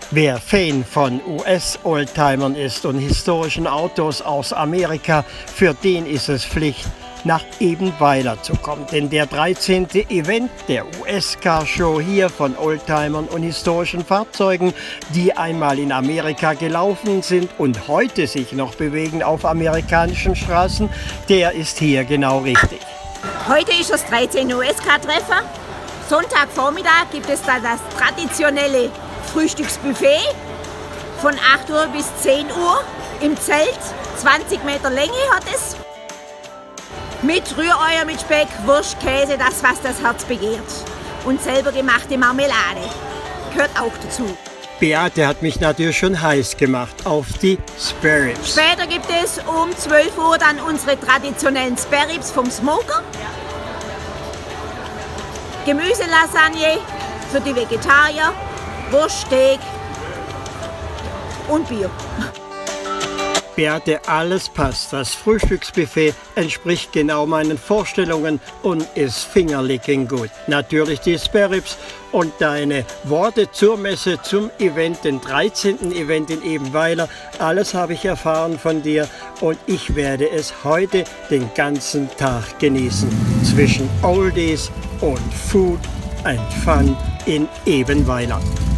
Wer Fan von US-Oldtimern ist und historischen Autos aus Amerika, für den ist es Pflicht, nach Ebenweiler zu kommen. Denn der 13. Event der US-Car Show hier von Oldtimern und historischen Fahrzeugen, die einmal in Amerika gelaufen sind und heute sich noch bewegen auf amerikanischen Straßen, der ist hier genau richtig. Heute ist das 13. US-Car-Treffen. Sonntagvormittag gibt es da das traditionelle Frühstücksbuffet von 8 Uhr bis 10 Uhr im Zelt. 20 Meter Länge hat es. Mit Rührei, mit Speck, Wurst, Käse, das was das Herz begehrt. Und selber gemachte Marmelade gehört auch dazu. Beate hat mich natürlich schon heiß gemacht auf die Spare Ribs. Später gibt es um 12 Uhr dann unsere traditionellen Spare Ribs vom Smoker. Gemüselasagne für die Vegetarier, Wurststeak und Bier. Beate, alles passt. Das Frühstücksbuffet entspricht genau meinen Vorstellungen und ist fingerlicking gut. Natürlich die Spare Ribs und deine Worte zur Messe, zum Event, den 13. Event in Ebenweiler. Alles habe ich erfahren von dir und ich werde es heute den ganzen Tag genießen. Zwischen Oldies und Food and Fun in Ebenweiler.